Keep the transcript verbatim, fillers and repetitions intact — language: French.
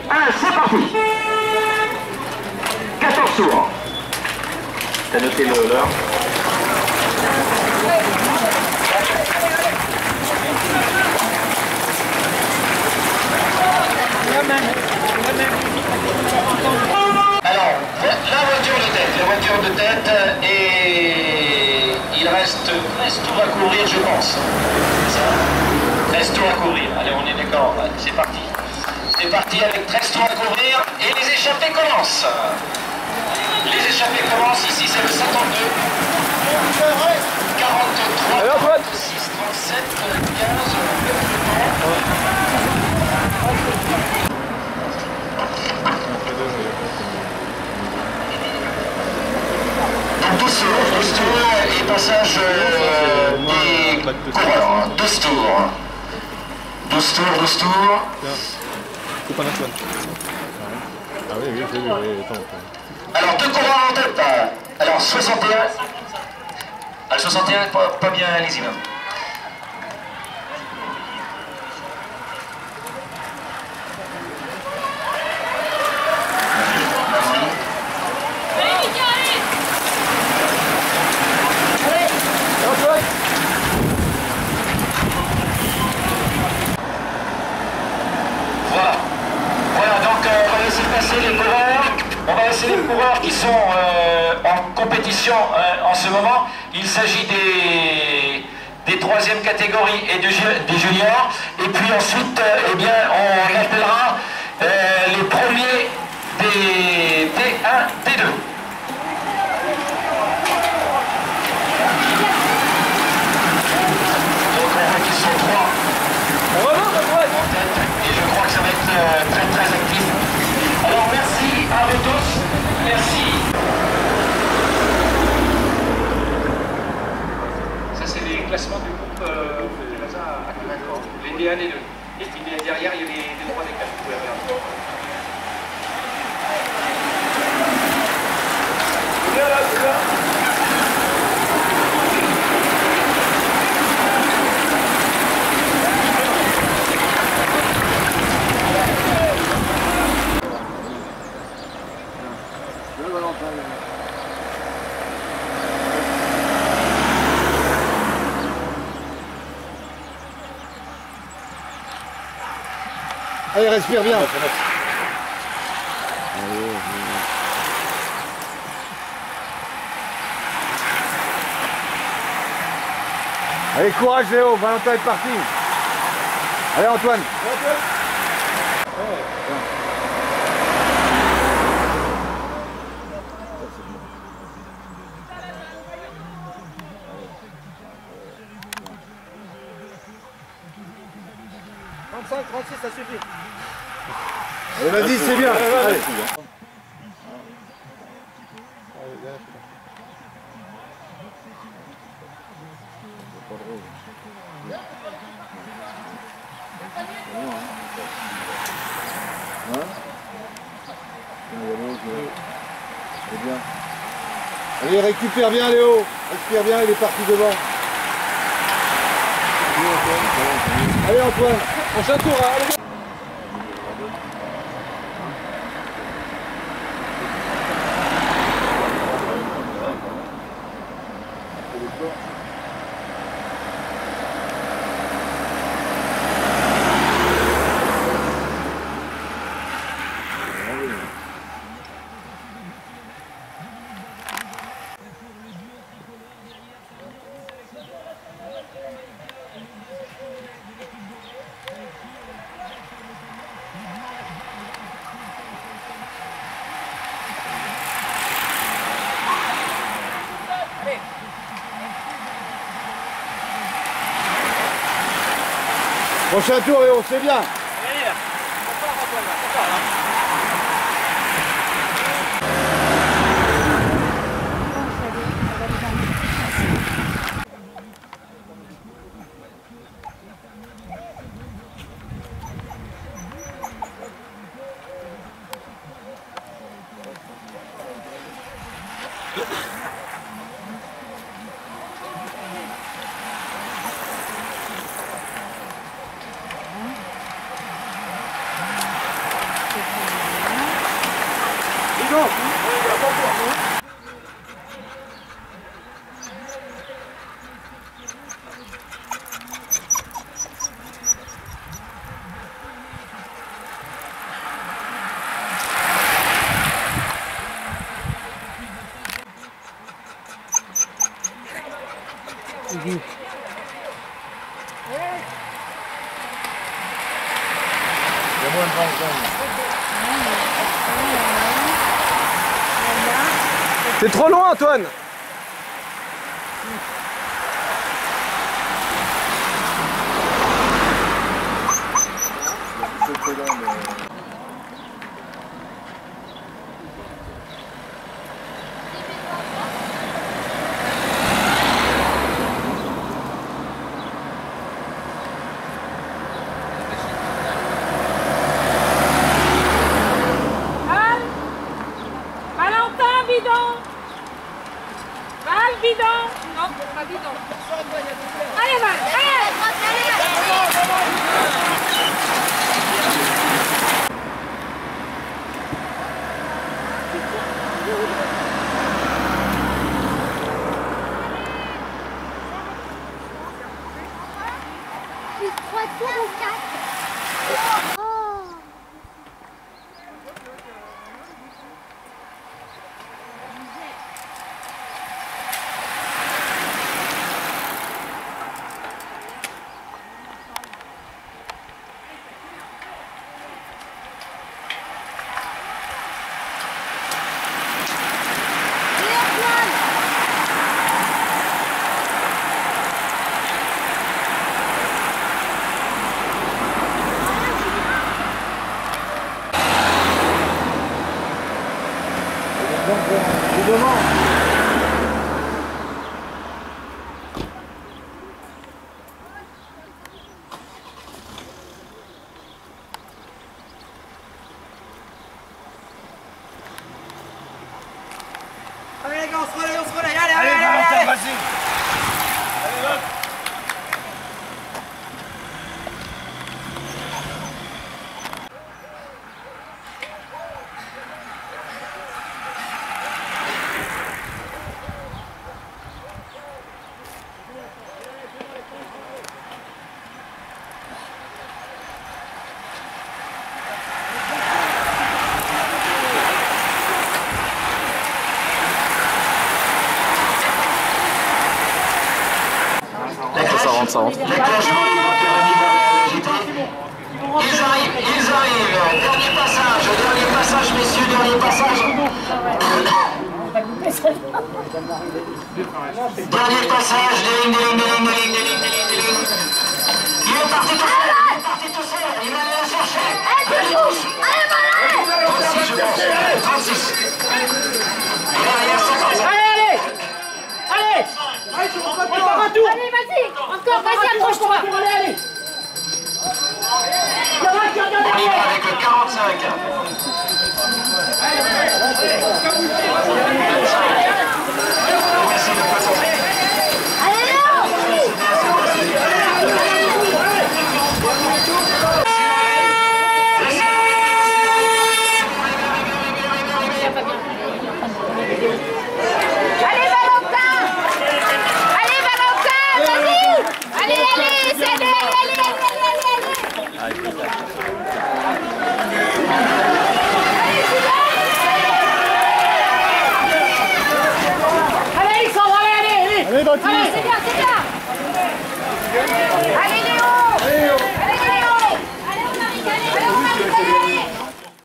un, c'est parti. quatorze tours. T'as noté l'heure? Alors, la voiture de tête, la voiture de tête, et il reste treize tours à courir, je pense. treize tours à courir, allez, on est d'accord, c'est parti. C'est parti avec treize tours à courir, et les échappées commencent. Les échappées commencent, ici c'est le cinquante-deux, quarante-trois, quarante-six, trente-sept, quinze, douze tours et passage euh, des coureurs. douze tours. douze tours, douze tours. Coupe un Antoine. Ah oui, oui, oui, oui, attends. Alors, deux coureurs en tête. Alors, soixante et un. Ah, le soixante et un, pas, pas bien lisible. Voilà. Voilà, donc euh, on va laisser passer les coureurs. On va laisser les coureurs qui sont euh, en compétition euh, en ce moment. Il s'agit des, des troisième catégories et de, des juniors. Et puis ensuite, euh, eh bien, on appellera euh, les premiers des D un, D deux. Donc on voit qu'ils sont trois en tête. Et je crois que ça va être euh, très très actif. Alors merci à vous tous. Merci. Ça c'est les classements du groupe euh, de Laza à Conaccord. Les D un et deux. Et puis derrière il y a les, les trois des quatre. Vous pouvez regarder. Bien là, c'est là. Allez, respire bien. Allez, courage Léo, Valentin est parti. Allez Antoine. trente-cinq, trente-six, ça suffit. Allez, vas-y, c'est bien. Allez. Allez, récupère bien Léo. Respire bien, il est parti devant. Allez Antoine. Prochain tour, hein, allez. Prochain tour Léo, c'est bien. C'est trop loin, Antoine. Bidon. Non, pas bidon. Allez, Val, allez. Trois tours ou quatre. Oh. Allez les gars, on se relaye, on se relaye, allez, allez, allez, allez, allez. Vas-y. Allez, hop. Ça rentre, ça rentre. Les clochons, ils vont Ils arrivent, ils arrivent. Dernier passage, dernier passage, messieurs, dernier passage. Dernier passage, déling, déling, déling, déling, déling, déling, déling. Il est parti tout seul, il est parti tout seul, il va aller la chercher. trente-six, je pense. trente-six. Derrière, cinquante-cinq. Allez, allez. Allez, on part à tout. Allez, vas-y. Encore, vas-y, accroche-toi. Allez, allez. On y va avec le quarante-cinq. Allez, allez, allez, allez, allez, allez, allez, allez.